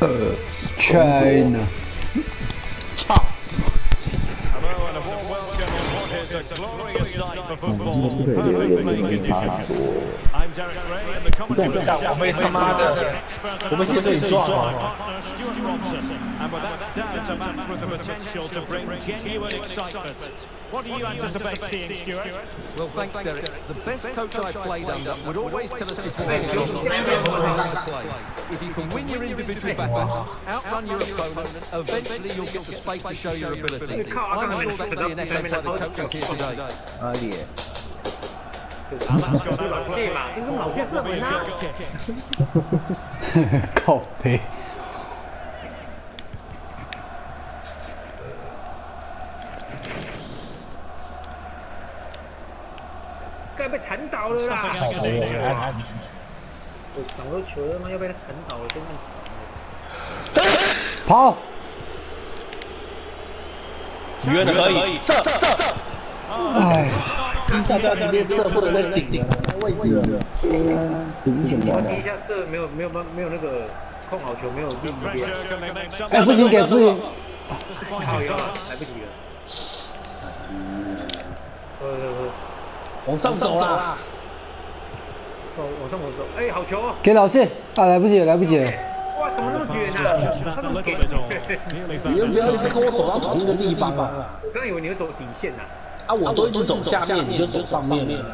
China。 操！ 我们今天不可以留言，差很多。 不动，我被他妈的，我被先被撞了。 And with that down to match with the potential to bring genuine excitement. What do you anticipate seeing, Stuart? Well, thanks, Derek. The best coach I played under would always tell us beforehand how to play. If you can win your individual battle, outrun your opponent, eventually you'll get the space to show your ability. I'm sure that'll be an echo by the coaches here today. 阿里， 靠背。 该被铲倒了啦！我掌握球了吗？要被他铲倒了，真的。 跑！ 远的可以，射！ 哎， 一下就要直接射，不能再顶位置了。 顶什么？ 第一下射没有那个控好球，没有力量。 哎，不行，给不行。 好呀，来不及了。 往上走啦！ 往上走，哎，好球哦！ 给老谢啊，来不及了，来不及了。 哇，怎么那么远啊？他怎么给？ 你们不要一直跟我走到同一个地方啊！ 我刚以为你会走底线呐。 啊，我都一直走下面，你就走上面了。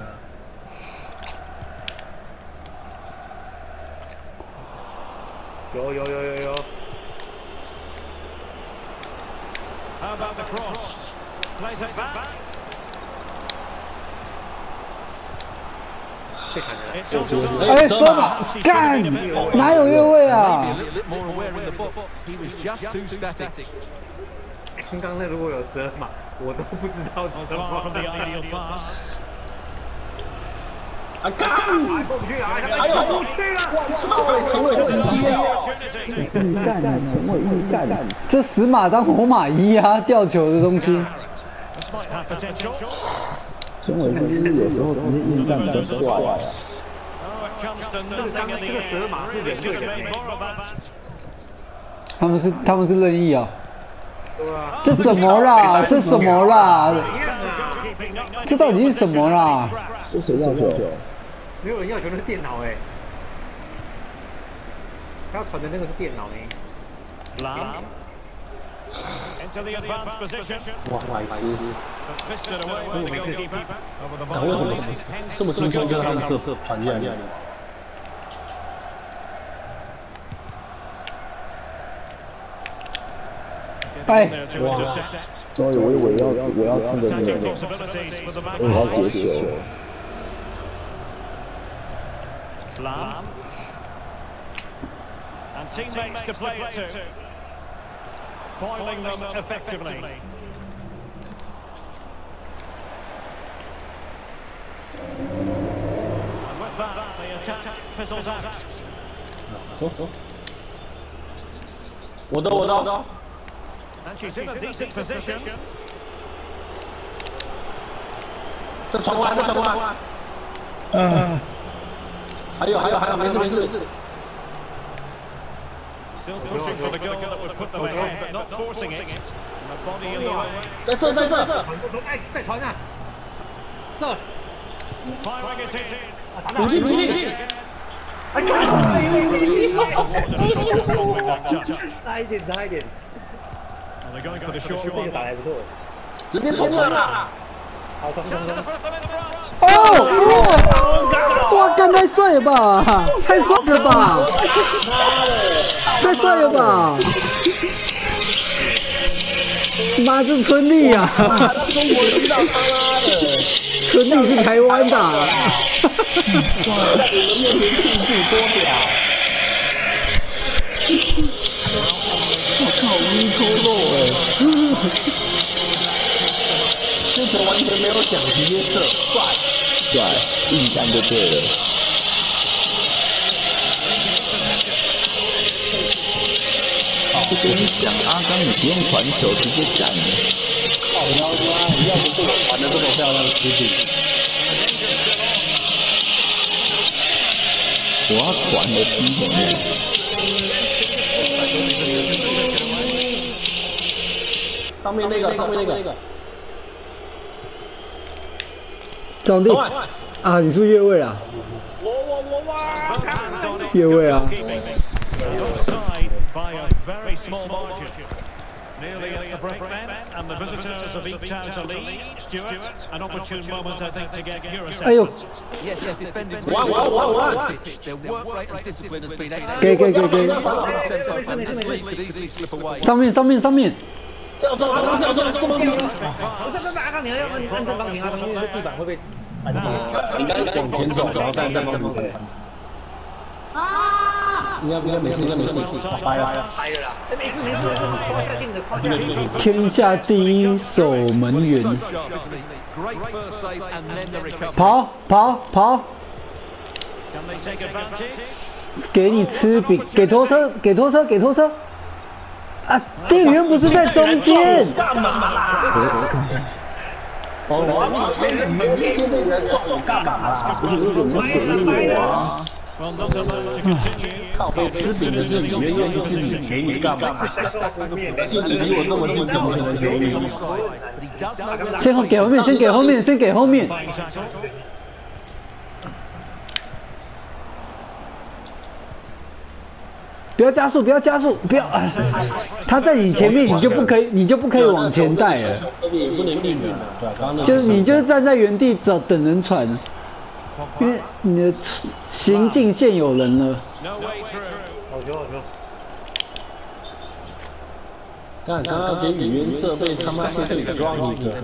有。 How about the cross? Plays it back. 哎，分马干，哪有越位啊？ 刚刚那如果有折马，我都不知道怎么。 啊干！ 过不去啊！ 哎呦， 过不去了！ 成为直接硬干，成为硬干。 这死马当活马医啊，吊球的东西。 身为就是有时候直接硬干比较帅啊。 这个马是人对人， 他们是任意啊！ 对啊， 这什么啦？这什么啦？这到底是什么啦？ 这谁要球？ 没有人要球，那是电脑哎。他要传的那个是电脑呢。 Into the advanced position. 哇，莱斯， Fisted away by the goalkeeper. Over the 为什么 ball. 这么轻松就让他们射传进来？ 哎， 哇！ 终于我要看着你了，我要接球。 Lam. And teammates to play it to. Foiling them effectively. And with that, the attack fizzles out. 走，我的。 And she's in a decent position. 这传过来。还有，没事。 Still pushing for the goal that would put them ahead, but not forcing it. And the body in the way. 再射！ 哎，再传啊！射！ Firing it in. 不进！哎干！ 差一点。 And they're going for the short 这 one. 个打得还不错。 直接冲了！ 好，冲！ Chance to put them in front. 哦！哇，干太帅了吧！太帅了吧！太帅了吧！妈，这春丽啊！ 中国知道他妈的， 春丽是台湾的。 哇，在你们面前庆祝多屌！ 我靠，一抽肉哎！ 这球完全没有想，直接射，帅， 硬干就对了。就跟你讲，阿刚你不用传球，直接干了。 靠腰妈，要不是我传的这么漂亮，失定。 我要传的低点。 上面那个。 张帝啊，你是不是越位啊？越位啊！ Offside by a very small margin. Nearly at the break then, and the visitors have eked out a lead. Stuart, an opportune moment, I think, to get your assessment. Yes, they've defended really well. Their work rate and discipline has been excellent. 给。 And this lead could easily slip away. 上面。 掉！ 不是，阿刚，你要按正方形啊，因为地板会被板掉。 应该往前走，然后再正方形。应该没事，掰了。 没事， 天下第一守门员。跑！ Can they take advantage? 给你吃饼，给拖车。啊，店员不是在中间。 干嘛？我现在人撞我干嘛？靠背吃饼的是你，愿意吃你，给你干嘛？就你离我这么近，怎么可能给你？ 先给后面。不要加速，不要！他在你前面，你就不可以往前带了。 而且也不能硬的，对吧？ 就是你就是站在原地等人传，因为你的行进线有人了。 好球！ 刚刚给语言设备他妈是自己装一个。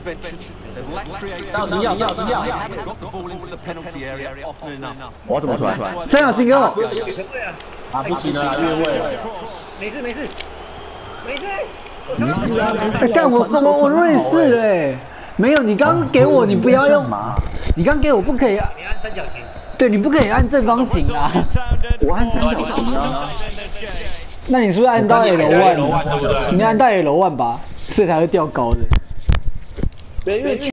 钥匙要！ 我要怎么传？ 三小心给我。 啊，不行了，越位了。 没事啊。 干我瑞士哎，没有，你刚给我，你不要用，你刚给我不可以啊。 你按三角形。 对，你不可以按正方形啊。 我按三角形啊。 那你是不是按到 L1？你按到 L1吧，所以才会掉高的。 因为